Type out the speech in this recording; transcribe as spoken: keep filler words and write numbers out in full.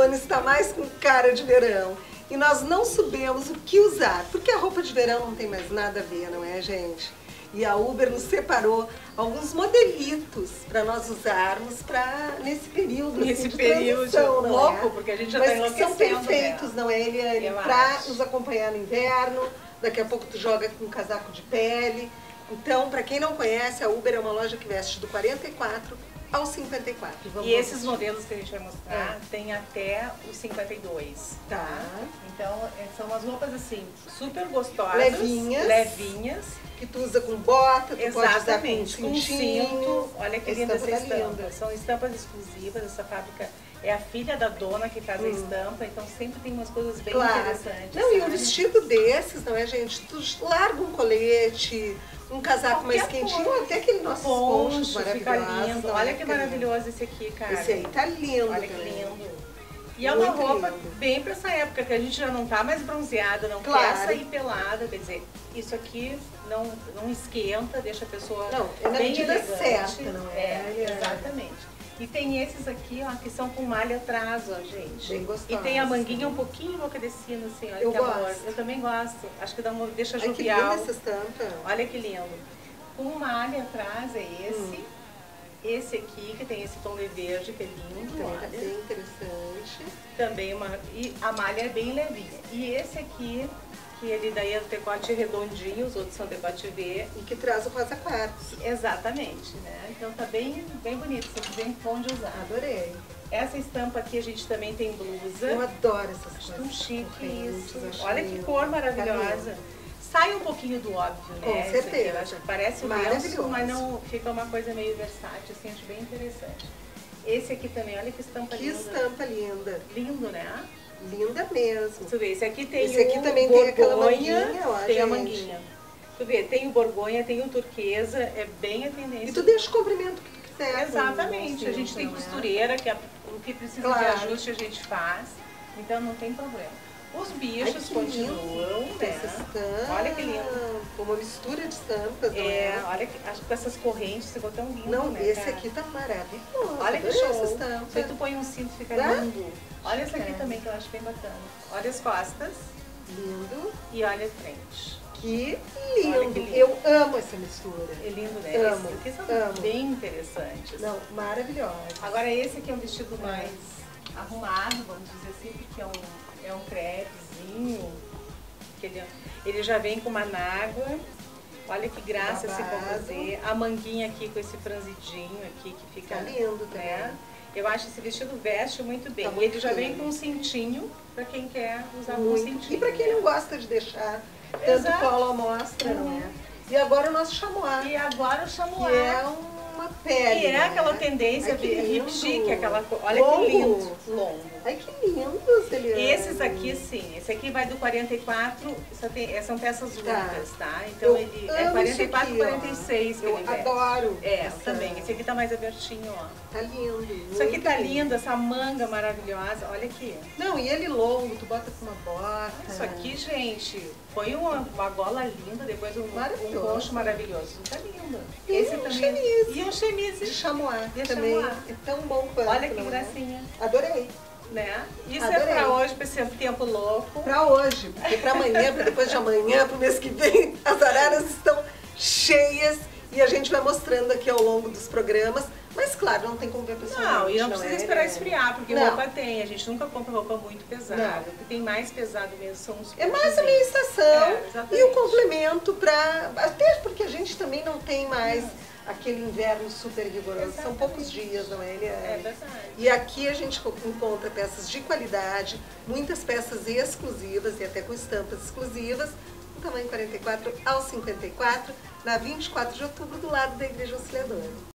outono está mais com cara de verão. E nós não sabemos o que usar, porque a roupa de verão não tem mais nada a ver, não é, gente? E a Uber nos separou alguns modelitos para nós usarmos pra, nesse período Nesse assim, de período transição, não louco, é? porque a gente já Mas está que são enlouquecendo, perfeitos, né? não é, Eliane? Eu Para acho. nos acompanhar no inverno, daqui a pouco tu joga com um casaco de pele. Então, para quem não conhece, a Uber é uma loja que veste do quarenta e quatro ao cinquenta e quatro. Vamos E esses assistir. modelos que a gente vai mostrar É. tem até o cinquenta e dois, tá? Tá. Então, é, são umas roupas assim, super gostosas. Levinhas. Levinhas. Que tu usa com bota, tu Exatamente, pode com usar com cintinho. cinto. Olha que A linda essa estampa tá estampa. linda. São estampas exclusivas, essa fábrica é a filha da dona que faz a Hum. estampa, então sempre tem umas coisas bem Claro. interessantes. Não, e um sabe? vestido desses, não é, gente? Tu larga um colete, um casaco mais Qualquer quentinho, coisa. até aquele nossos ponchos Poncho, fica maravilhosos. lindo. não Olha é, que querido? maravilhoso esse aqui, cara. Esse aí tá lindo Olha que também. lindo. E é uma Muito roupa lindo. bem pra essa época, que a gente já não tá mais bronzeada, não Claro. quer sair pelada, quer dizer, isso aqui não, não esquenta, deixa a pessoa Não, é na bem medida elegante. certa, não é? É, É. exatamente. E tem esses aqui, ó, que são com malha atrás, ó, gente. Bem gostosos. E tem a manguinha um pouquinho boca de sino, assim, olha Eu que amor. gosto. Eu também gosto. Acho que dá uma, deixa Ai, que jovial. linda essa estampa. Olha que lindo. Com malha atrás é esse. Hum. Esse aqui, que tem esse tom de verde, que é lindo, Também tá olha. bem interessante. Também uma. E a malha é bem levinha. E esse aqui, que ele daí é o decote redondinho, os outros são decote V. E que traz o rosa quartzo. Exatamente, né? Então tá bem, bem bonito, isso bem bom de usar. Adorei. Essa estampa aqui a gente também tem blusa. Eu adoro essas Acho coisas. tão chique correntes, isso. acho Olha que lindo. cor Tá maravilhosa. lindo. Sai um pouquinho do óbvio, né? Com Isso certeza. aqui, eu acho que parece um lenço, Maravilhoso. mas não fica uma coisa meio versátil, assim, acho bem interessante. Esse aqui também, olha que estampa Que linda. estampa linda. Lindo, né? Linda mesmo. Tu vê, esse aqui tem Esse aqui o também tem aquela borgonha, manguinha, ó, tem a gente. manguinha. Tu vê, tem o borgonha, tem o turquesa, é bem a tendência. E tu deixa o comprimento que tu quiser. Exatamente, com a gente cinto, tem não é? costureira, que é, o que precisa Claro. de ajuste a gente faz, então não tem problema. Os Ai, bichos que continuam, lindo né? essa estampa. Olha que lindo. Uma mistura de estampas, não É, é? olha que, acho que com essas correntes ficou tão lindo, Não, né, esse cara? aqui tá maravilhoso. Olha que Adorei show. essa estampa. Se tu põe um cinto, fica Ah, lindo. Olha esse aqui é. também, que eu acho bem bacana. Olha as costas Lindo. e olha a frente. Que Olha lindo. que lindo. Eu amo essa mistura. É lindo, né? Amo, Esses aqui são amo. bem interessantes. Não, maravilhosa. Agora esse aqui é um vestido mais arrumado, vamos dizer assim, porque é um, é um crepezinho. Que ele, ele já vem com uma nágua. Olha que graça esse Babado. fazer. A manguinha aqui com esse franzidinho aqui que fica, Tá lindo né? também. Eu acho esse vestido veste muito bem. Tá E muito ele já vem lindo. com um cintinho para quem quer usar com Muito. cintinho. E pra quem né? não gosta de deixar tanto Exato. colo à mostra, não Uhum. é? E agora o nosso chamois, E agora o chamois. que é uma pele, Que é né? aquela tendência Ai, que hip lindo. chic, aquela co- olha Longo. que lindo, longo. Ai, que lindos, Eliane. E esses aqui sim, esse aqui vai do quarenta e quatro, só tem, são peças Tá. únicas, tá? Então Eu ele amo é quarenta e isso quatro, aqui, quarenta e ó. seis que Eu ele veste. adoro. É, essa- também. Esse aqui tá mais abertinho, ó. Tá lindo. Isso aqui muito tá lindo, essa manga maravilhosa, olha aqui. Não, e ele longo, tu bota com uma bota. Isso aqui, gente, foi uma, uma gola linda, depois um, um Maravilhoso. poncho maravilhoso. Tá lindo. E Esse um também. chemise. E um De chemise. chamois De também. chamois. É tão bom quanto. Olha que não é? gracinha, Adorei. né? Isso Adorei. é pra hoje, pra esse tempo louco. Pra hoje, porque pra amanhã, pra depois de amanhã, pro mês que vem, as araras estão cheias e a gente vai mostrando aqui ao longo dos programas. Mas claro, não tem como ver pessoalmente. Não, e não precisa é? esperar esfriar, porque Não. roupa tem. A gente nunca compra roupa muito pesada. Não. O que tem mais pesado mesmo são os É mais a minha ponchozinhos. estação É, exatamente. e o complemento para. Até porque a gente também não tem mais aquele inverno super rigoroso. São Exatamente. poucos dias, não é, Eliane? É verdade. E aqui a gente encontra peças de qualidade, muitas peças exclusivas e até com estampas exclusivas, no tamanho quarenta e quatro ao cinquenta e quatro, na vinte e quatro de outubro, do lado da Igreja Auxiliadora.